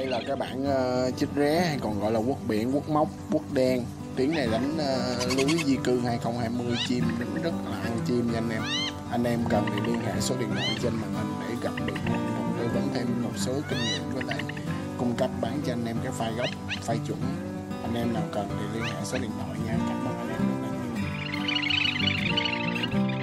Đây là cái bản chích ré hay còn gọi là quất biển, quất móc, quất đen. Tiếng này đánh lưới di cư 2020 chim đánh rất là ăn chim nha anh em. Anh em cần thì liên hệ số điện thoại trên màn hình để gặp được mình tư vấn thêm một số kinh nghiệm với lại cung cấp bán cho anh em cái file gốc, file chuẩn. Anh em nào cần thì liên hệ số điện thoại nha. Cảm ơn anh em rất là nhiều.